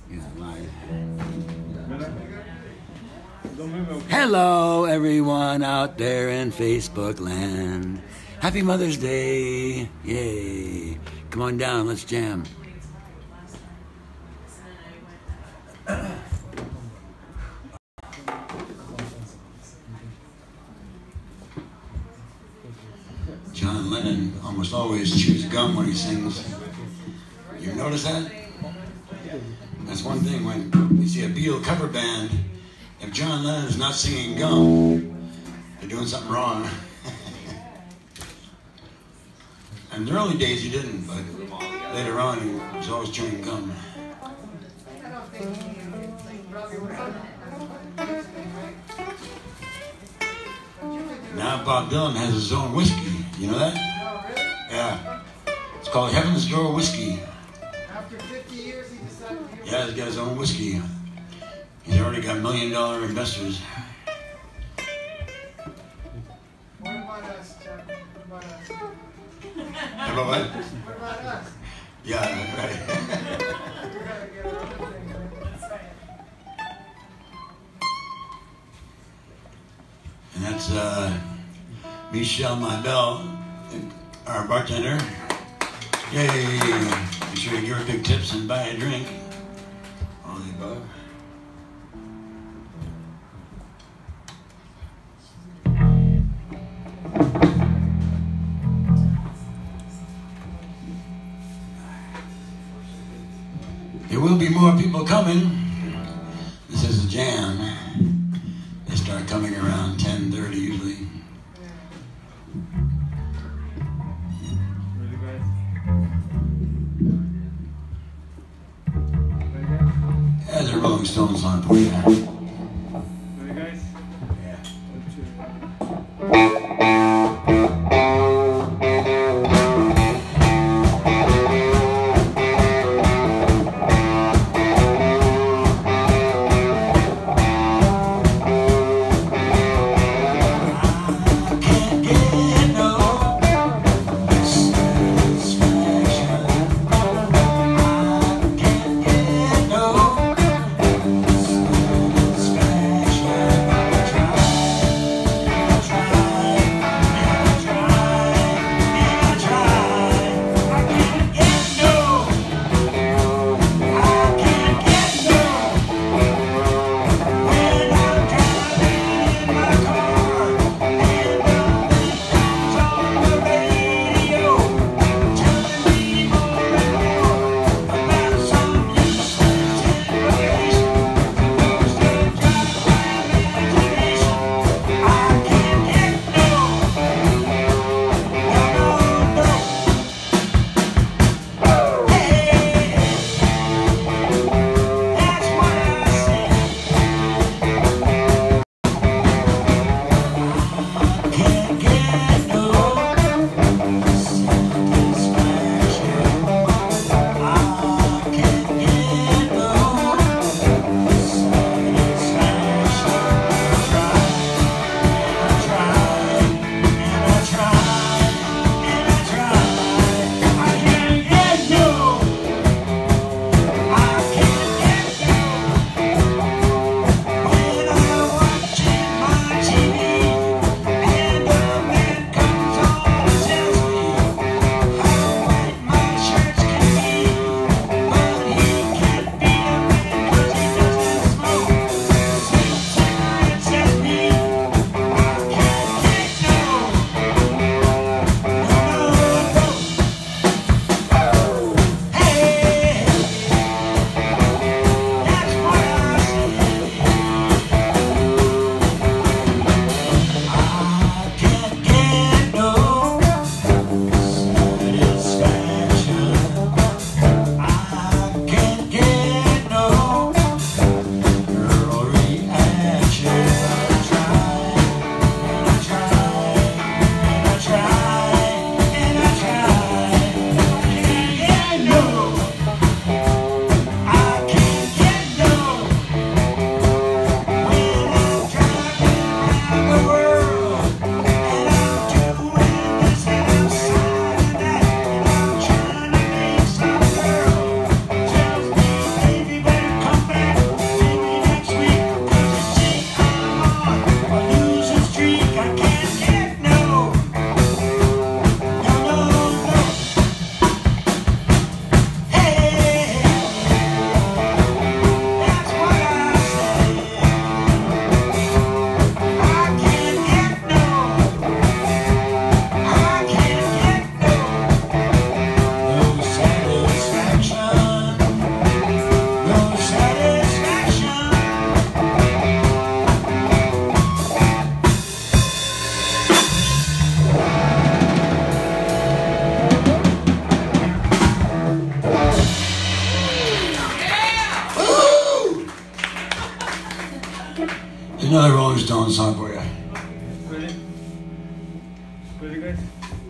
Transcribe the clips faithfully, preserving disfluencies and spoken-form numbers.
Hello, everyone out there in Facebook land. Happy Mother's Day. Yay. Come on down, let's jam. John Lennon almost always chews gum when he sings. You notice that? That's one thing when you see a Beatle cover band. If John Lennon is not singing gum, they're doing something wrong. In the early days he didn't, but later on he was always chewing gum. Now Bob Dylan has his own whiskey. You know that? Yeah. It's called Heaven's Door Whiskey. After fifty years he decided to get Yeah, he's got his own whiskey. He's already got million dollar investors. What about us, Chuck? What about us? What about what? What about us? Yeah, right. We gotta get our own thing, man. That's right. And that's uh, Michelle Mybell, our bartender. Yay! Be sure to give her big tips and buy a drink. All the above. There will be more people coming. This is a jam. They start coming around ten thirty usually. There's a Rolling Stones song for you. Ready, guys? Yeah. Another Rolling Stones song for you. Ready? Ready, guys?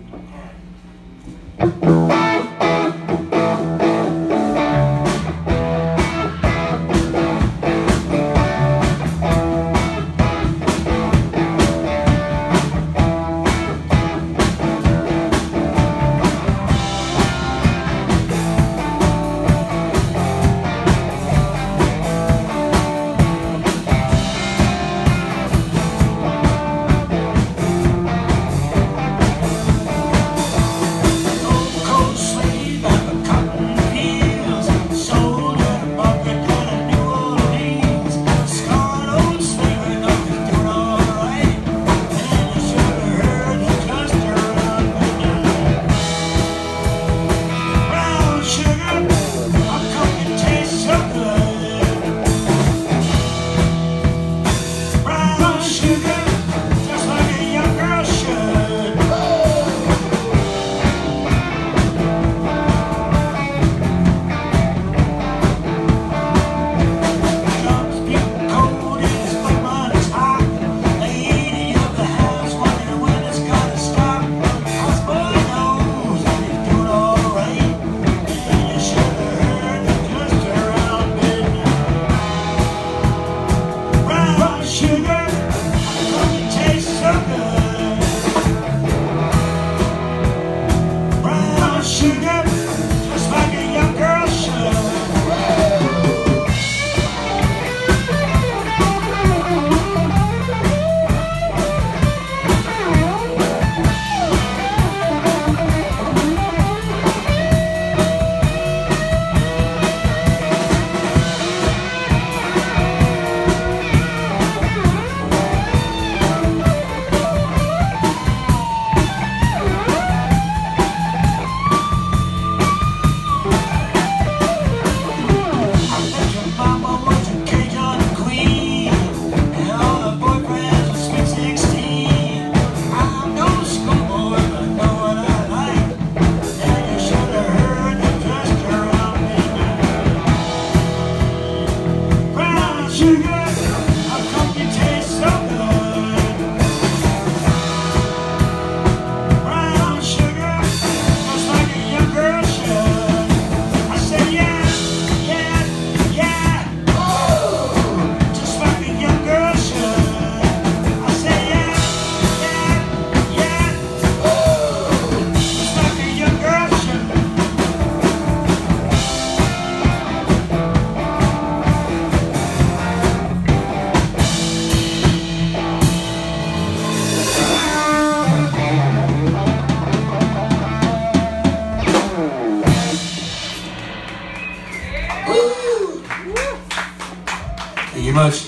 Thank you much.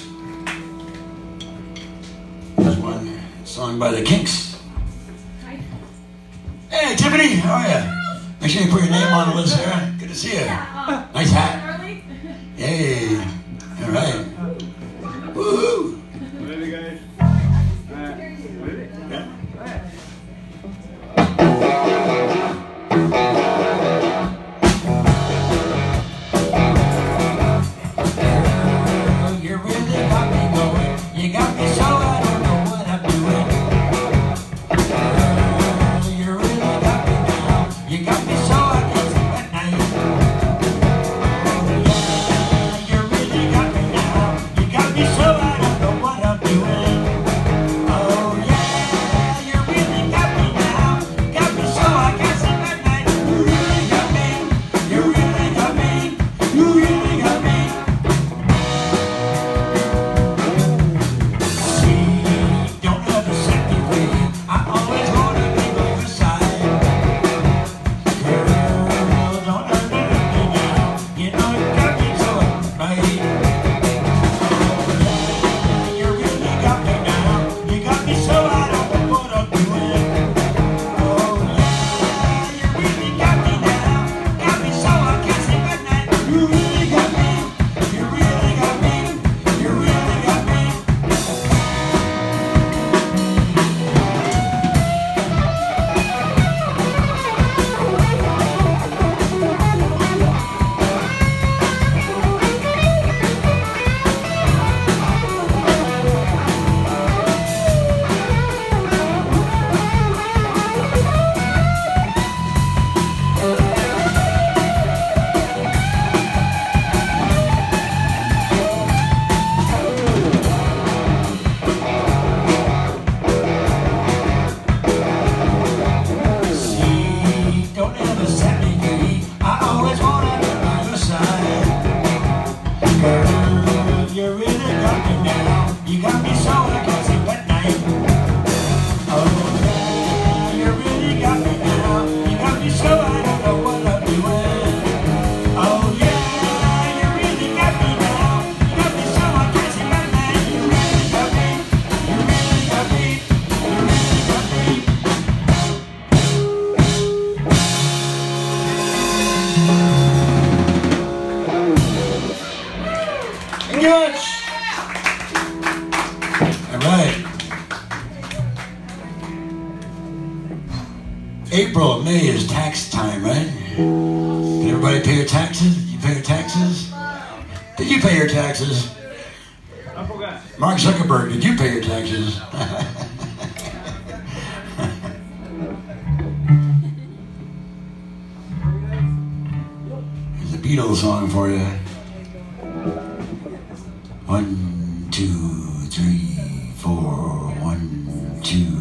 There's one song by the Kinks. Hey, Tiffany, how are you? Make sure you put your name on the list there. Good to see you. Nice hat. Yay. All right. Woohoo. Ready, guys? Uh, ready? Yeah. You really got me going. You got me so I don't know what I'm doing. You really got me now. You got me so I can't sleep at night. pay your taxes? I forgot. Mark Zuckerberg, did you pay your taxes? Here's a Beatles song for you. One, two, three, four, one, two.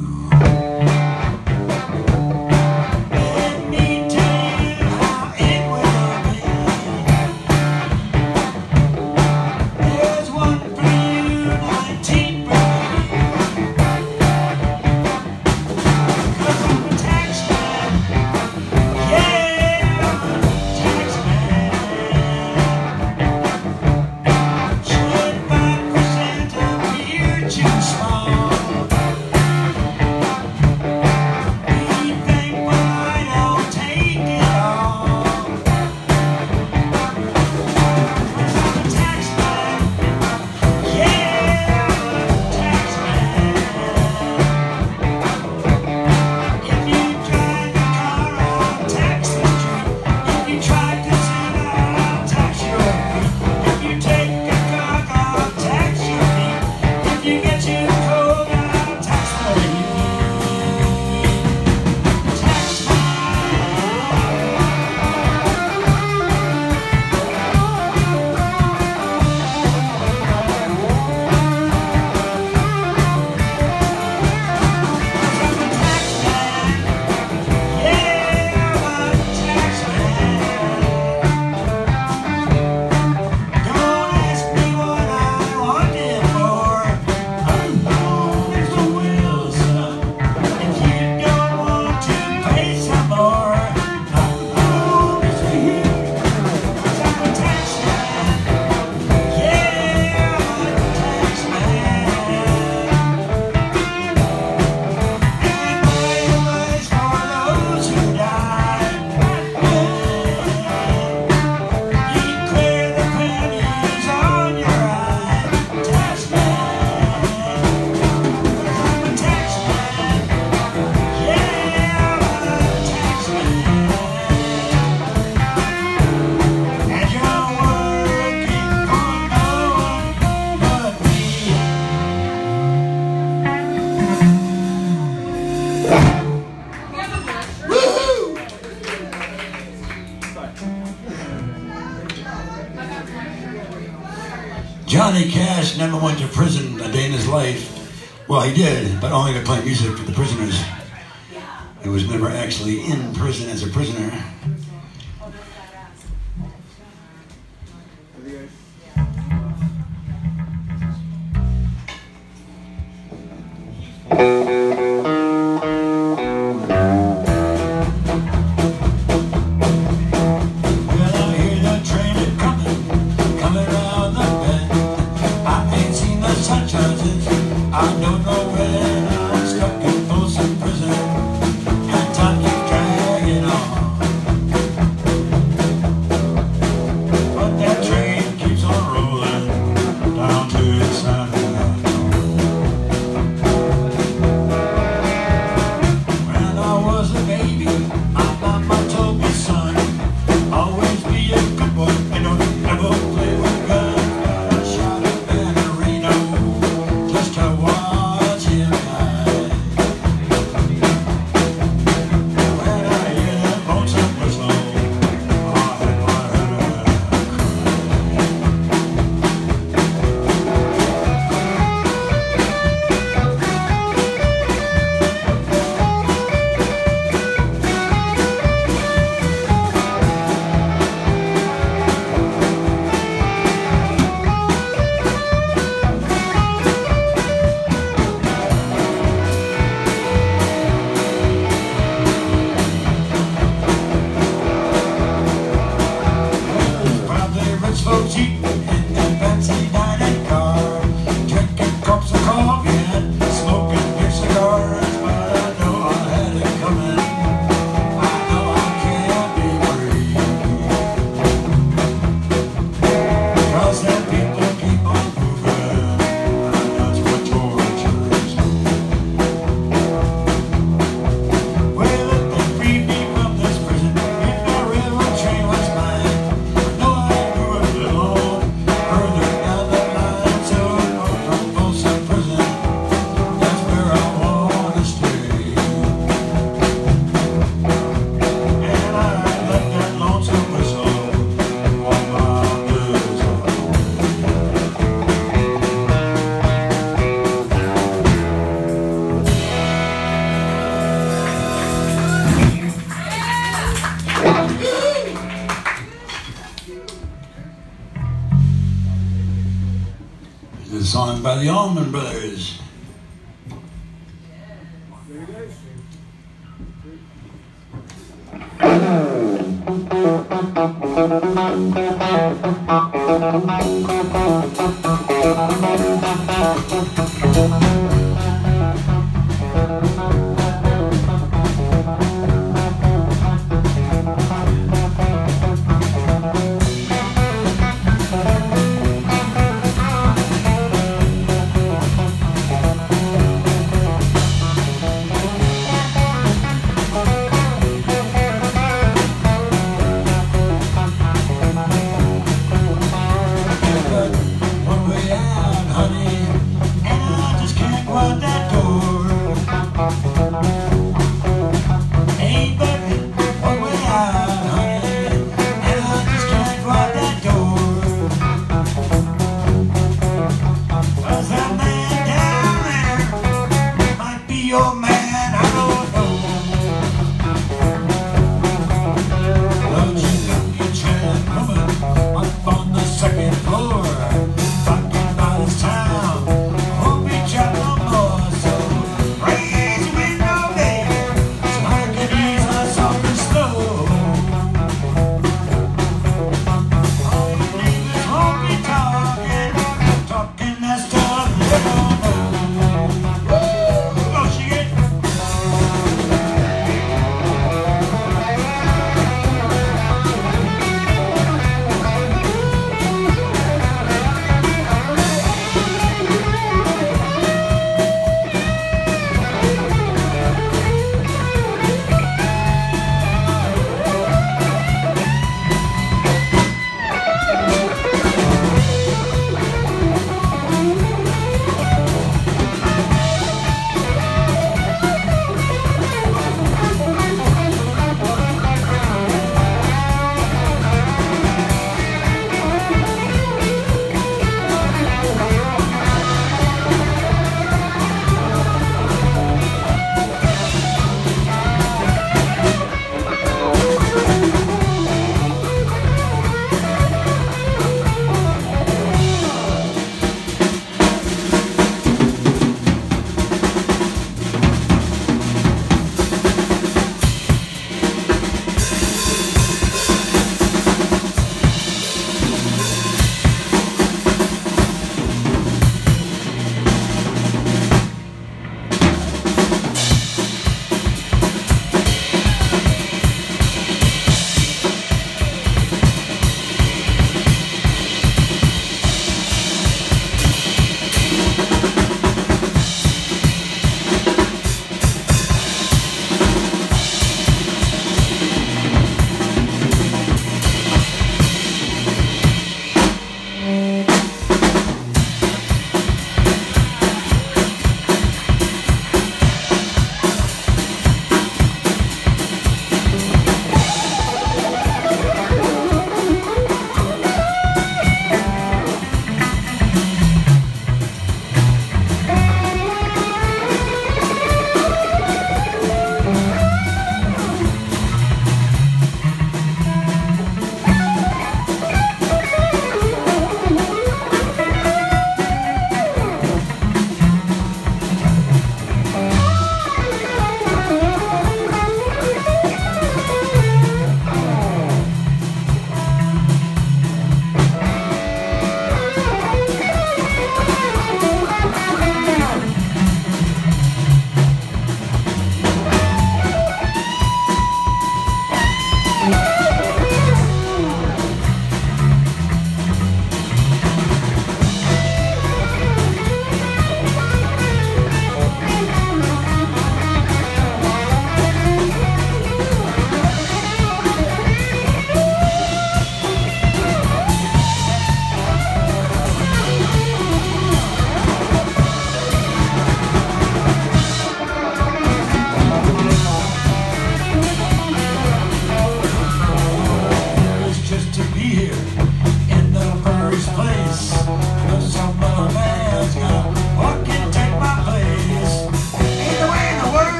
Johnny Cash never went to prison a day in his life. Well, he did, but only to play music for the prisoners. He was never actually in prison as a prisoner. I don't know when I'm stuck in Folsom prison, and time keeps dragging on. But that train keeps on rolling down to the San When I was a baby, my mama told me, son, always be a good boy and don't ever play with guns. I shot a ballerino just to watch him die. When I hear that lonesome whistle, I had my head a song by the Allman Brothers.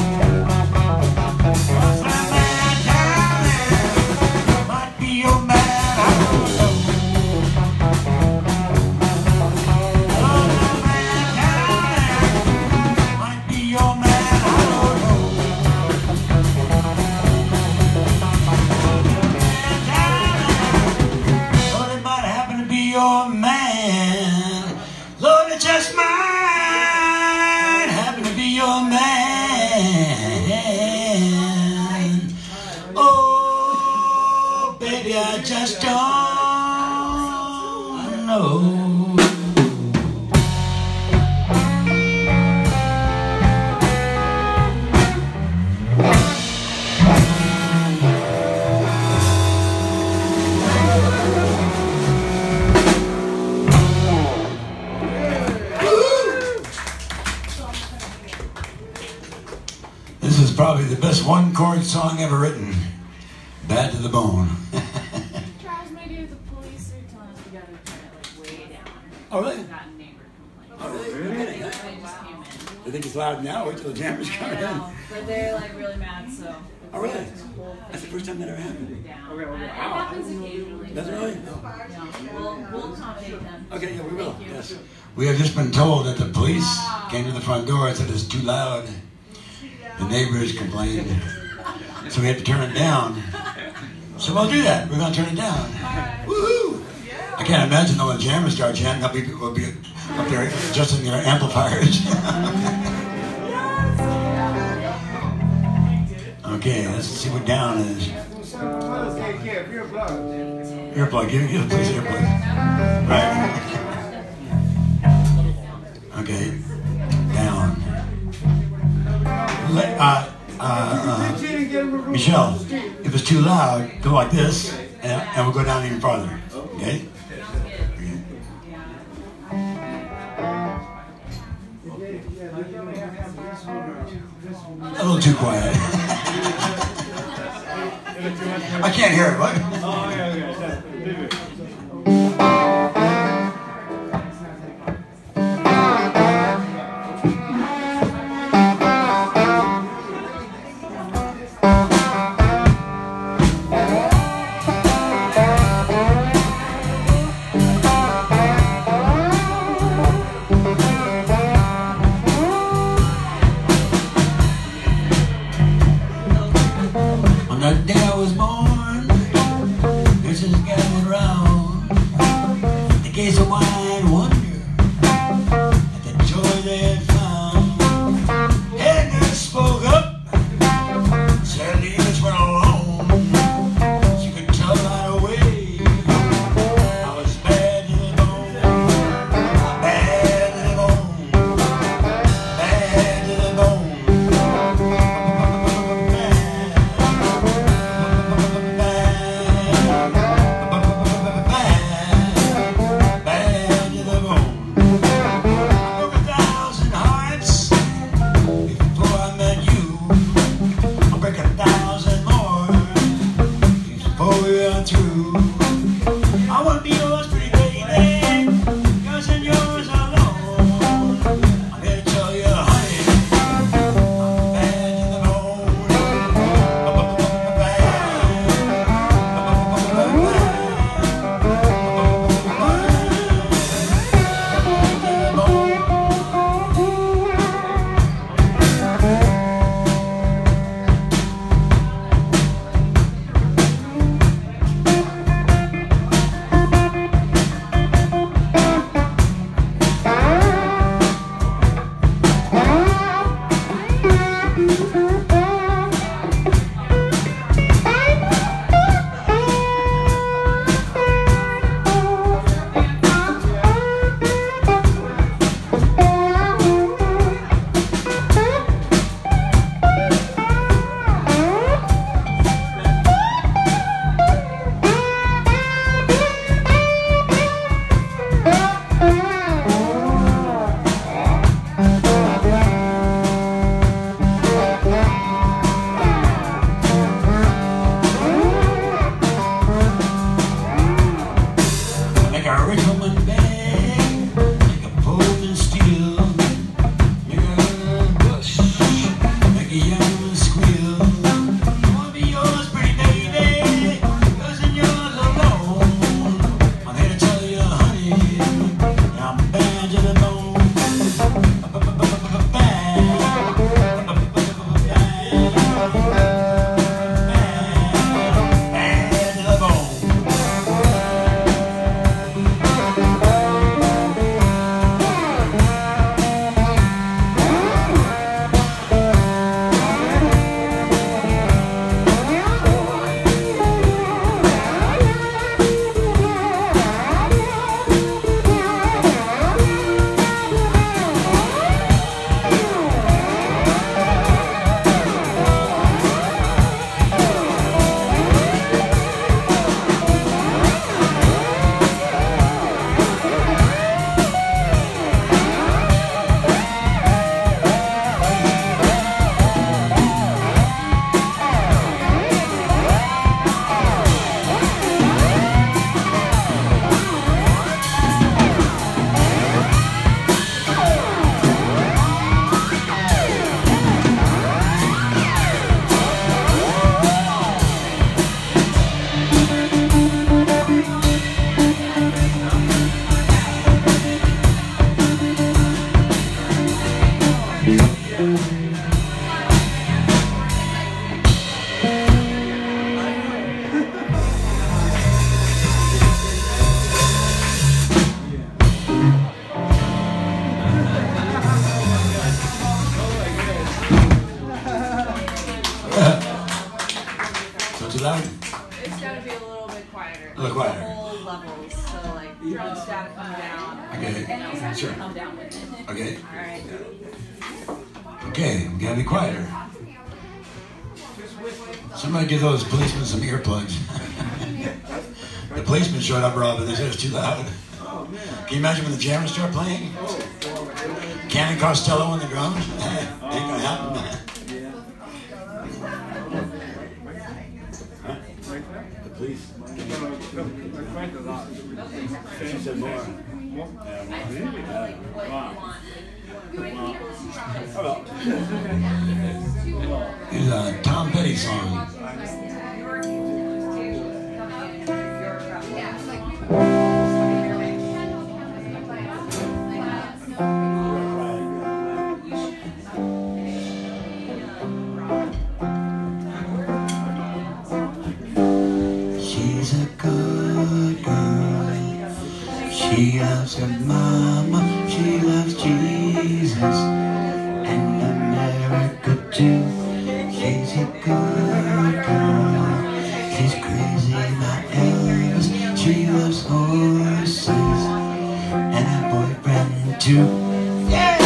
Your man I just don't know. This is probably the best one-chord song ever written. Bad to the bone. Charles, maybe the police are telling us we gotta turn it like way down. Oh, really? We've gotten neighbor complaints. Oh, really? They just came in. I think it's loud now. Wait till the jammers come I in. know, but they're like really mad, so. Oh, really? Turn the whole That's the thing first time that ever happened. down. Okay, okay. It happens occasionally. Does it but, really? You know, we'll, we'll accommodate them. Okay, yeah, we will. Thank you. Yes. We have just been told that the police came to the front door and said it's too loud. The neighbors complained. So we had to turn it down. So we'll do that. We're going to turn it down. Woohoo! I can't imagine though when jammers start jamming, how people will be up there adjusting their amplifiers. Okay, let's see what down is. Earplug, give, give the police earplug. Right. Okay, down. Let, uh, uh, uh, Michelle, if it's too loud, go like this, and, and we'll go down even farther. Okay? Okay. A little too quiet. I can't hear it. What? Oh, okay, okay. On that day I was born, this is gathered round. The case of wine wonder at the joy they had found. And they spoke up, said leave us one alone. She could tell right away I was bad to the bone, bad to the bone, bad to the bone. Bad. too loud? It's gotta be a little bit quieter. A little quieter. The whole levels, so like drone static come down. Okay, And also sure. come down with it. Okay. Alright. Okay, we gotta be quieter. Somebody give those policemen some earplugs. The policeman showed up, Rob, and they said it's too loud. Can you imagine when the jammers start playing? Cannon Costello on the drums? Ain't gonna happen. Huh? The police. She said more. It's a Tom Petty song. She's a good girl. She loves her mama. She loves Jesus and America too. She's a good girl. She's crazy about Elvis. She loves horses and her boyfriend too. Yeah!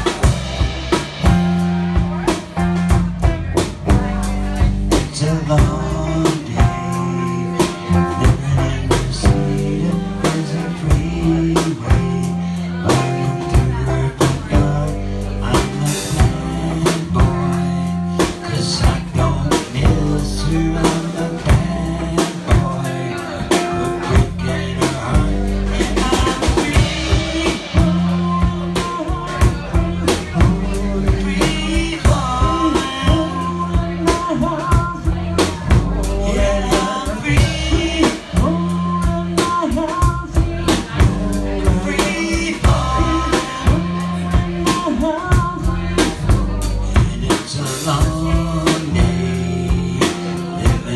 It's a long day living in the city. There's a freeway running through her backyard. I'm the bad boy, 'cause I don't miss her. I'm the bad boy, but quick in her heart. And I'm free, free falling. Yeah, I'm free, free falling. And it's a long day living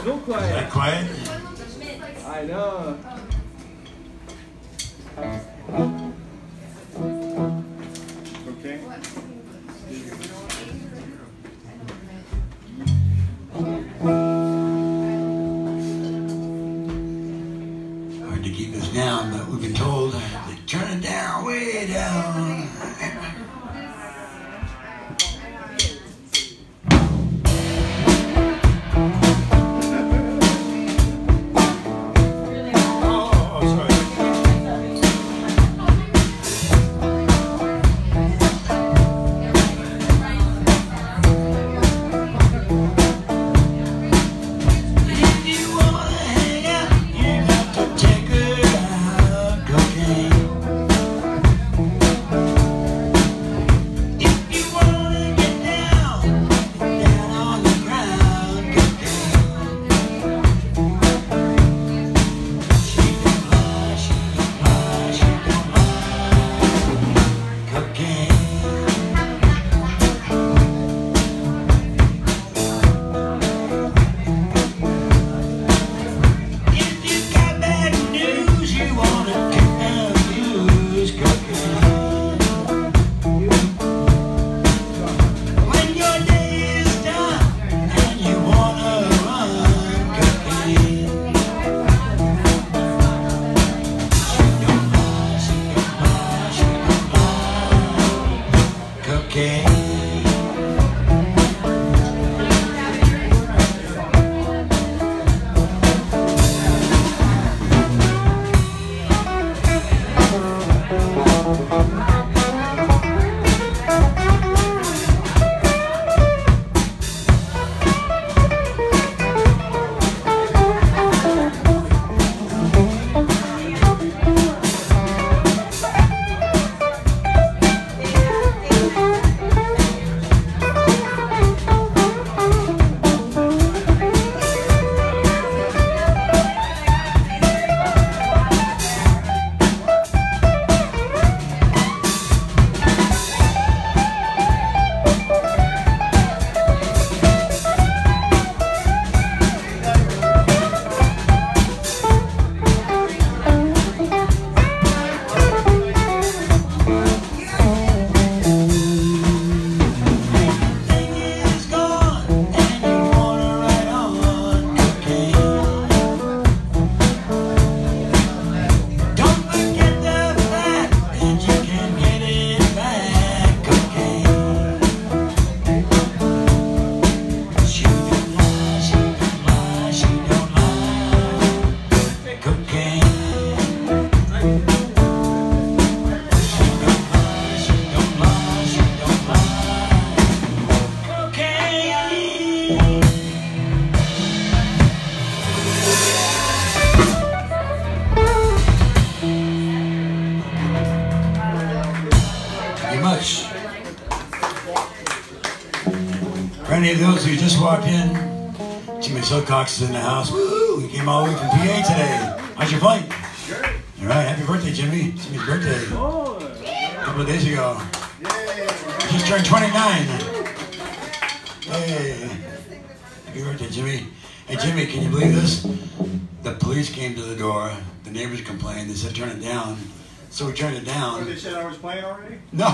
No Is quiet. that quiet? I know. Okay. Hard to keep us down, but we've been told to turn it down, way down. For any of those who just walked in, Jimmy Silcox is in the house. Woo! He came all the way from P A today. How's your flight? Good. All right, happy birthday, Jimmy. Jimmy's birthday. Oh. A couple of days ago. He just turned twenty-nine. Hey. Happy birthday, Jimmy. Hey, Jimmy, can you believe this? The police came to the door. The neighbors complained. They said, turn it down. So we turned it down. Oh, they said I was playing already? No.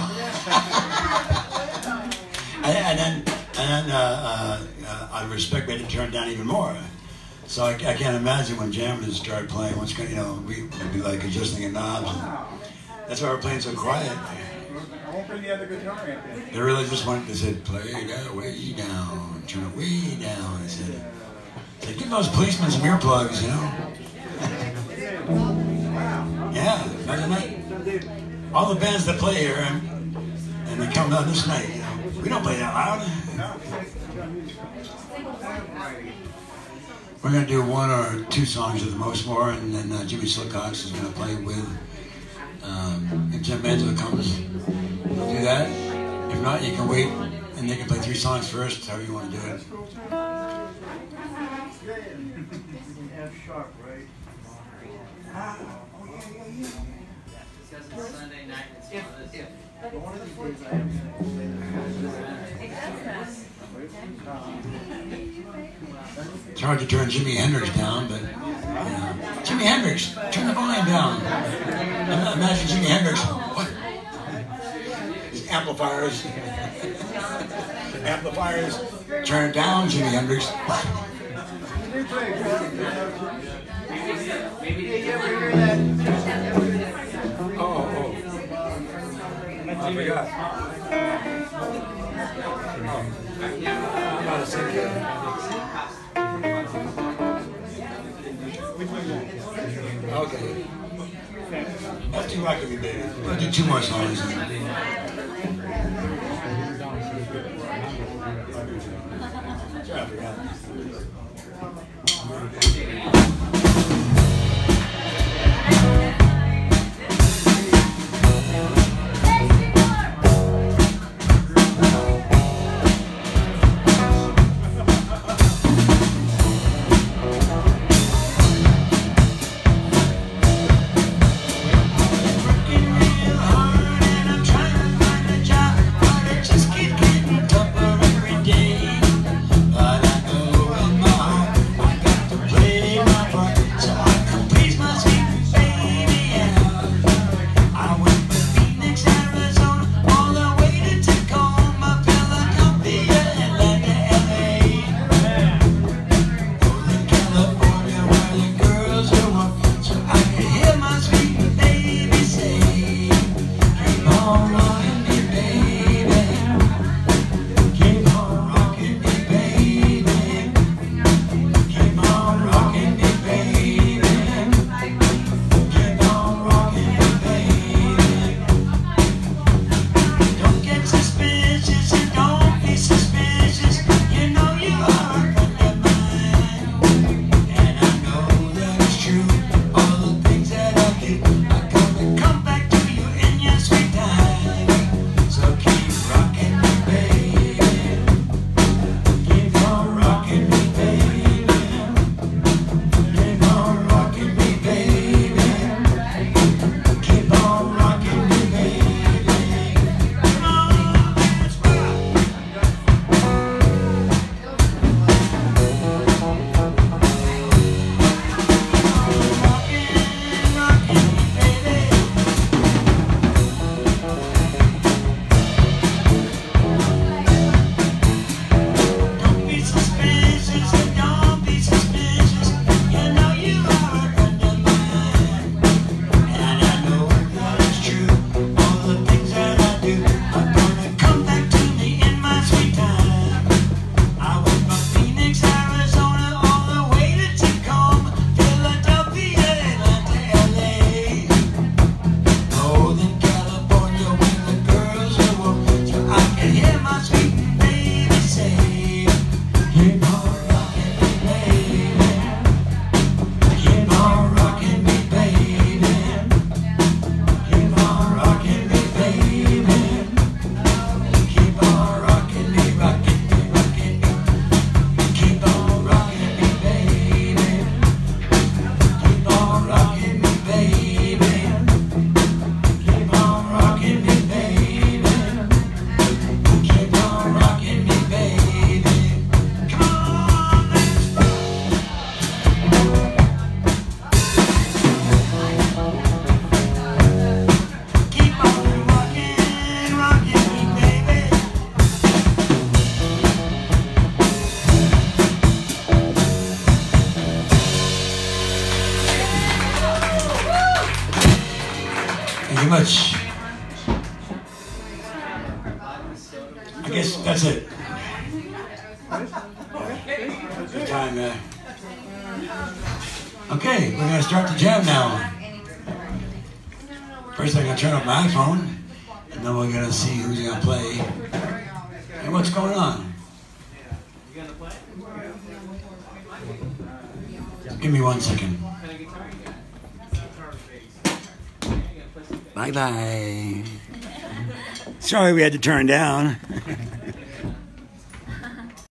and, and then, and then uh, uh, out of respect, we had to turn it down even more. So I, I can't imagine when jammers start playing, what's going to, you know, we, we'd be like adjusting the knobs. Wow. That's why we're playing so quiet. I won't bring the other guitar in there. They really just wanted to say, play that way down, turn it way down. I said, said, give those policemen some earplugs, you know? Yeah, imagine that. All the bands that play here, and, and they come out this night, you know. We don't play that loud. We're going to do one or two songs at the most more, and then uh, Jimmy Silcox is going to play with, um, if Jim Benzo comes, we'll do that. If not, you can wait, and they can play three songs first, however you want to do it. F sharp, right? Sunday night. If, if. One of these days I am going to play the It's hard to turn Jimi Hendrix down, but yeah. Jimi Hendrix, turn the volume down. Imagine Jimi Hendrix. What? His amplifiers. Amplifiers. Turn it down, Jimi Hendrix. What? Oh, oh. I forgot. Oh. I'm about to sing it. Okay. That's too rocky, baby. We'll do two more songs. Sorry, I forgot. Much. I guess that's it. Good time, uh, okay, we're gonna start the jam now. First, I'm gonna turn up my iPhone, and then we're gonna see who's gonna play and what's going on. Give me one second. Bye bye. Sorry we had to turn down.